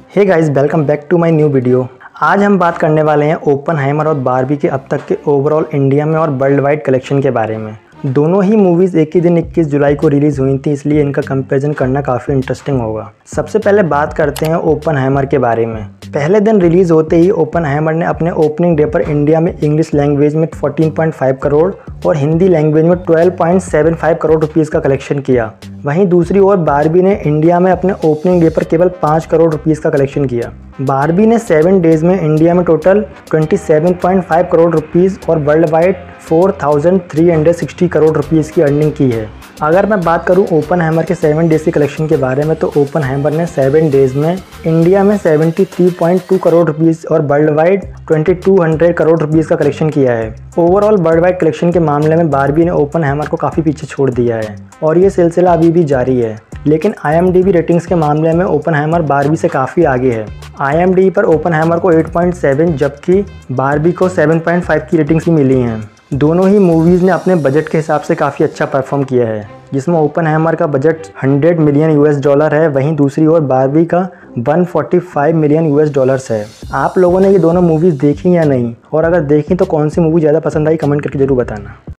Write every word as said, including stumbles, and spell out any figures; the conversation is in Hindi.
Hey guys, welcome back to my new video. आज हम बात करने वाले हैं ओपनहाइमर और बारबी के अब तक के ओवरऑल इंडिया में और वर्ल्ड वाइड कलेक्शन के बारे में। दोनों ही मूवीज़ एक ही दिन इक्कीस जुलाई को रिलीज़ हुई थी, इसलिए इनका कंपैरिजन करना काफ़ी इंटरेस्टिंग होगा। सबसे पहले बात करते हैं ओपनहाइमर के बारे में। पहले दिन रिलीज़ होते ही ओपनहाइमर ने अपने ओपनिंग डे पर इंडिया में इंग्लिश लैंग्वेज में चौदह पॉइंट पाँच करोड़ और हिंदी लैंग्वेज में बारह पॉइंट सात पाँच करोड़ रुपीस का कलेक्शन किया। वहीं दूसरी ओर बारबी ने इंडिया में अपने ओपनिंग डे पर केवल पाँच करोड़ रुपीस का कलेक्शन किया। बारबी ने सेवन डेज में इंडिया में टोटल सत्ताईस पॉइंट पाँच करोड़ रुपीस और वर्ल्ड वाइड चार हज़ार तीन सौ साठ करोड़ रुपीस की अर्निंग की है। अगर मैं बात करूं ओपनहाइमर के सेवन डेज के कलेक्शन के बारे में, तो ओपनहाइमर ने सेवन डेज में इंडिया में तिहत्तर पॉइंट दो करोड़ रुपीस और वर्ल्ड वाइड बाईस सौ करोड़ रुपीस का कलेक्शन किया है। ओवरऑल वर्ल्ड वाइड कलेक्शन के मामले में बारबी ने ओपनहाइमर को काफ़ी पीछे छोड़ दिया है और ये सिलसिला अभी भी जारी है। लेकिन I M D B ratings के मामले में ओपनहाइमर बारबी से काफ़ी आगे है। आई एम डी बी पर ओपनहाइमर को आठ पॉइंट सात जबकि बारबी को सात पॉइंट पाँच की रेटिंग्स भी मिली हैं। दोनों ही मूवीज़ ने अपने बजट के हिसाब से काफ़ी अच्छा परफॉर्म किया है, जिसमें ओपनहाइमर का बजट सौ मिलियन यूएस डॉलर है, वहीं दूसरी ओर बारबी का एक सौ पैंतालीस मिलियन यूएस डॉलर्स है। आप लोगों ने ये दोनों मूवीज़ देखी या नहीं, और अगर देखी तो कौन सी मूवी ज़्यादा पसंद आई, कमेंट करके ज़रूर बताना।